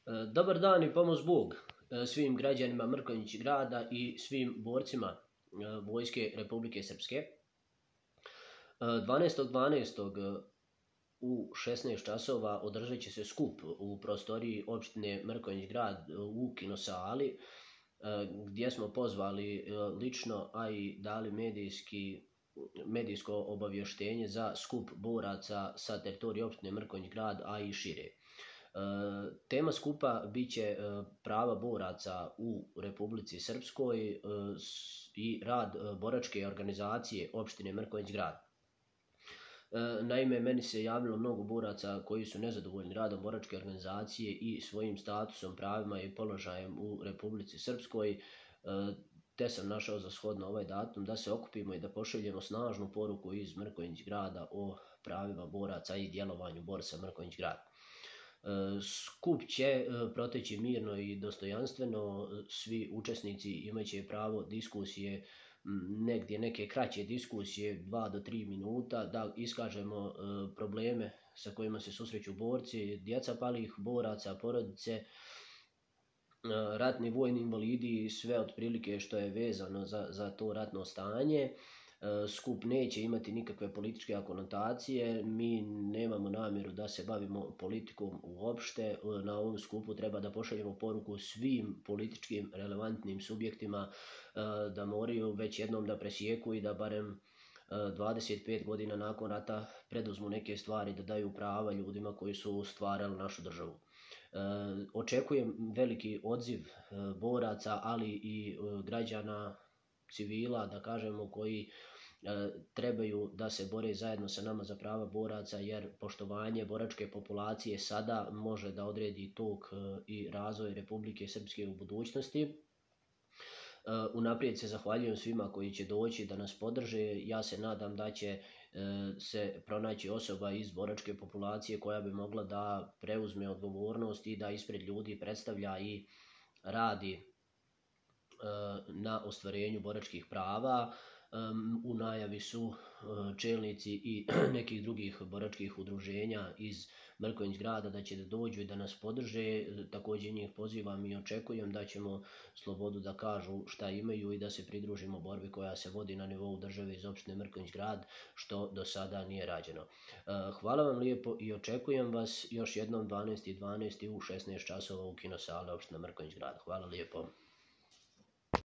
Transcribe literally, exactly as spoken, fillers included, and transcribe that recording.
E, Dobar dan i pomoz Bog e, svim građanima Mrkonjić grada i svim borcima e, Vojske Republike Srpske. E, dvanaestog dvanaestog u šesnaest časova održat će se skup u prostoriji opštine Mrkonjić grad u Kinosali, e, gdje smo pozvali e, lično, a i dali medijski medijsko obavještenje za skup boraca sa teritorije opštine Mrkonjić grad, a i šire. E, tema skupa biće e, prava boraca u Republici Srpskoj e, i rad e, boračke organizacije opštine Mrkonjić grad. E, naime, meni se javilo mnogo boraca koji su nezadovoljni radom boračke organizacije i svojim statusom, pravima i položajem u Republici Srpskoj, e, te sam našao za shodno ovaj datum da se okupimo i da pošaljemo snažnu poruku iz Mrkonjić grada o pravima boraca i djelovanju borca Mrkonjić grad. Skup će proteći mirno i dostojanstveno, svi učesnici imaće pravo diskusije, negdje neke kraće diskusije, dva do tri minuta, da iskažemo probleme sa kojima se susreću borci, djeca palih boraca, porodice, ratni vojni invalidi i sve otprilike što je vezano za, za to ratno stanje. Skup neće imati nikakve političke konotacije, mi nemamo namjeru da se bavimo politikom uopšte. Na ovom skupu treba da pošaljemo poruku svim političkim relevantnim subjektima da moraju već jednom da presjeku i da barem dvadeset pet godina nakon rata preduzmu neke stvari, da daju prava ljudima koji su stvarali našu državu. Očekujem veliki odziv boraca, ali i građana, civila, da kažemo, koji trebaju da se bore zajedno sa nama za prava boraca, jer poštovanje boračke populacije sada može da odredi tok i razvoj Republike Srpske u budućnosti. Unaprijed se zahvaljujem svima koji će doći da nas podrže. Ja se nadam da će se pronaći osoba iz boračke populacije koja bi mogla da preuzme odgovornost i da ispred ljudi predstavlja i radi na ostvarenju boračkih prava. U najavi su čelnici i nekih drugih boračkih udruženja iz Mrkonjić grada da će da dođu i da nas podrže. Također njih pozivam i očekujem da ćemo slobodu da kažu šta imaju i da se pridružimo borbi koja se vodi na nivou države iz opštine Mrkonjić grad, što do sada nije rađeno. Hvala vam lijepo i očekujem vas još jednom dvanaestog dvanaestog u šesnaest časova u Kinosali opština Mrkonjić grad. Hvala lijepo.